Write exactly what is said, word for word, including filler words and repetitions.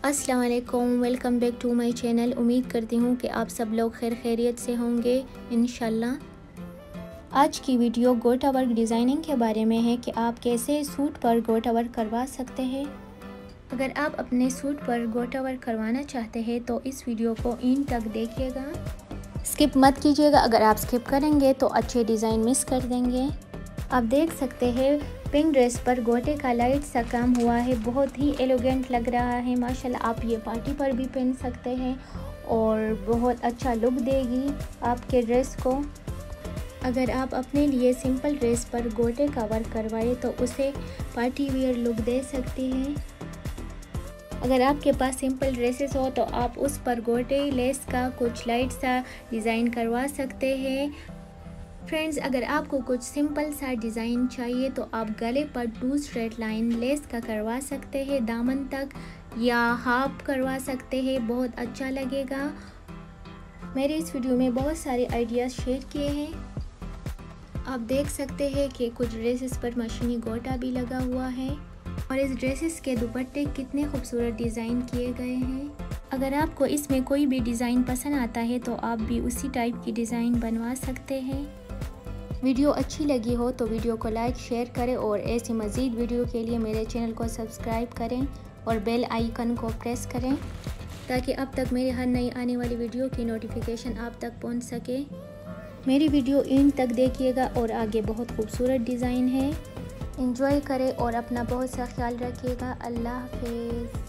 अस्सलाम वालेकुम, welcome back to my channel. उम्मीद करती हूँ कि आप सब लोग खैर खैरियत से होंगे इंशाल्लाह। आज की वीडियो गोटा वर्क डिज़ाइनिंग के बारे में है कि आप कैसे सूट पर गोटा वर्क करवा सकते हैं। अगर आप अपने सूट पर गोटा वर्क करवाना चाहते हैं तो इस वीडियो को एंड तक देखिएगा, स्किप मत कीजिएगा। अगर आप स्किप करेंगे तो अच्छे डिज़ाइन मिस कर देंगे। आप देख सकते हैं पिंक ड्रेस पर गोटे का लाइट सा काम हुआ है, बहुत ही एलिगेंट लग रहा है माशाल्लाह। आप ये पार्टी पर भी पहन सकते हैं और बहुत अच्छा लुक देगी आपके ड्रेस को। अगर आप अपने लिए सिंपल ड्रेस पर गोटे का वर्क करवाए तो उसे पार्टी वियर लुक दे सकती हैं। अगर आपके पास सिंपल ड्रेसेस हो तो आप उस पर गोटे लेस का कुछ लाइट सा डिज़ाइन करवा सकते हैं। फ्रेंड्स, अगर आपको कुछ सिंपल सा डिज़ाइन चाहिए तो आप गले पर टू स्ट्रेट लाइन लेस का करवा सकते हैं, दामन तक या हाफ करवा सकते हैं, बहुत अच्छा लगेगा। मेरे इस वीडियो में बहुत सारे आइडियाज़ शेयर किए हैं। आप देख सकते हैं कि कुछ ड्रेसेस पर मशीनी गोटा भी लगा हुआ है और इस ड्रेसेस के दुपट्टे कितने खूबसूरत डिज़ाइन किए गए हैं। अगर आपको इसमें कोई भी डिज़ाइन पसंद आता है तो आप भी उसी टाइप की डिज़ाइन बनवा सकते हैं। वीडियो अच्छी लगी हो तो वीडियो को लाइक शेयर करें और ऐसी मज़ीद वीडियो के लिए मेरे चैनल को सब्सक्राइब करें और बेल आइकन को प्रेस करें ताकि अब तक मेरी हर नई आने वाली वीडियो की नोटिफिकेशन आप तक पहुंच सके। मेरी वीडियो एंड तक देखिएगा और आगे बहुत खूबसूरत डिज़ाइन है। एंजॉय करें और अपना बहुत सा ख्याल रखिएगा। अल्लाह हाफिज़।